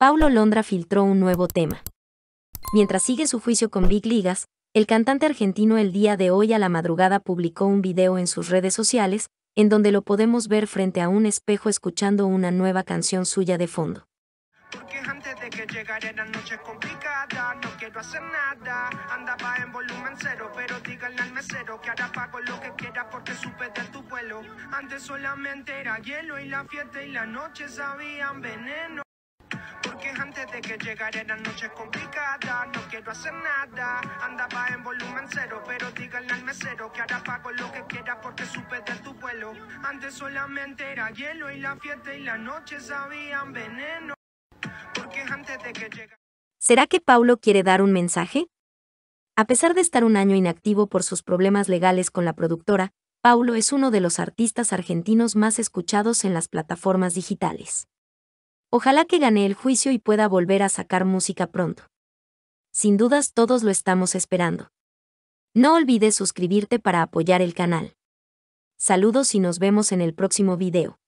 Paulo Londra filtró un nuevo tema. Mientras sigue su juicio con Big Ligas, el cantante argentino el día de hoy a la madrugada publicó un video en sus redes sociales, en donde lo podemos ver frente a un espejo escuchando una nueva canción suya de fondo. Porque antes de que llegara eran noches complicadas, no quiero hacer nada, andaba en volumen cero, pero díganle al mesero que ahora pago lo que quiera porque supe de tu vuelo. Antes solamente era hielo y la fiesta y la noche sabían veneno. Porque antes de que llegara eran noches complicadas, no quiero hacer nada, andaba en volumen cero, pero díganle al mesero que ahora pago lo que quiera porque supe de tu vuelo. Antes solamente era hielo y la fiesta y la noche sabían veneno. Porque antes de que llegara... ¿Será que Paulo quiere dar un mensaje? A pesar de estar un año inactivo por sus problemas legales con la productora, Paulo es uno de los artistas argentinos más escuchados en las plataformas digitales. Ojalá que gane el juicio y pueda volver a sacar música pronto. Sin dudas todos lo estamos esperando. No olvides suscribirte para apoyar el canal. Saludos y nos vemos en el próximo video.